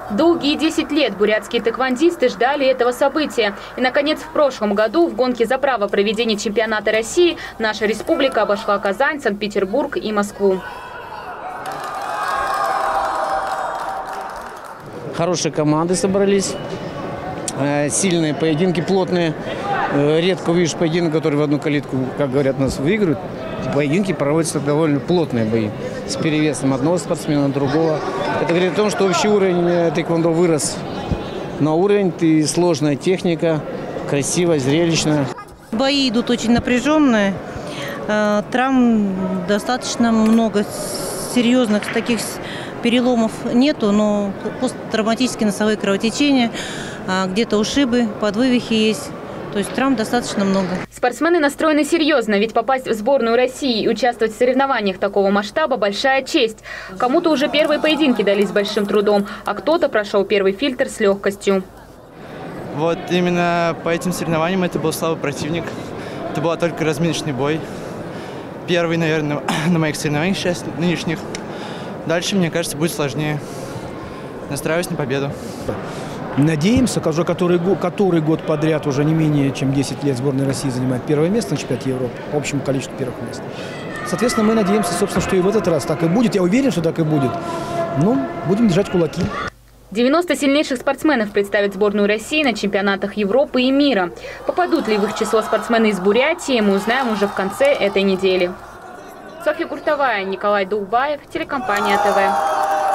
Долгие 10 лет бурятские тэквондисты ждали этого события. И, наконец, в прошлом году в гонке за право проведения чемпионата России наша республика обошла Казань, Санкт-Петербург и Москву. Хорошие команды собрались, сильные поединки, плотные. Редко увидишь поединок, который в одну калитку, как говорят, нас выиграют. Поединки проводятся довольно плотные бои с перевесом одного спортсмена, другого. Это говорит о том, что общий уровень тэквондо вырос на уровень, и сложная техника, красиво, зрелищно. Бои идут очень напряженные, травм достаточно много, серьезных таких переломов нету, но посттравматические носовые кровотечения, где-то ушибы, подвывихи есть. То есть травм достаточно много. Спортсмены настроены серьезно, ведь попасть в сборную России и участвовать в соревнованиях такого масштаба – большая честь. Кому-то уже первые поединки дались с большим трудом, а кто-то прошел первый фильтр с легкостью. Вот именно по этим соревнованиям это был слабый противник. Это был только разминочный бой. Первый, наверное, на моих соревнованиях сейчас, нынешних. Дальше, мне кажется, будет сложнее. Настраиваюсь на победу. Надеемся, уже который год подряд, уже не менее чем 10 лет сборная России занимает первое место на чемпионате Европы по общему количеству первых мест. Соответственно, мы надеемся, собственно, что и в этот раз так и будет. Я уверен, что так и будет. Ну, будем держать кулаки. 90 сильнейших спортсменов представят сборную России на чемпионатах Европы и мира. Попадут ли в их число спортсмены из Бурятии, мы узнаем уже в конце этой недели. Софья Гуртовая, Николай Дулбаев, телекомпания ТВ.